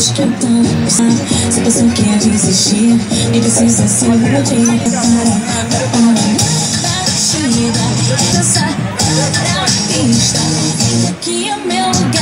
acho que eu tô se você quer desistir, nem precisa se iludir. Batida, dança na pista, aqui é meu lugar.